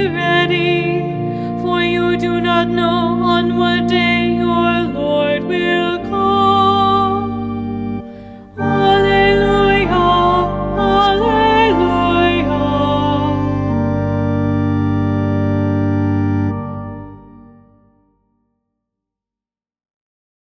ready, for you do not know on what day your Lord will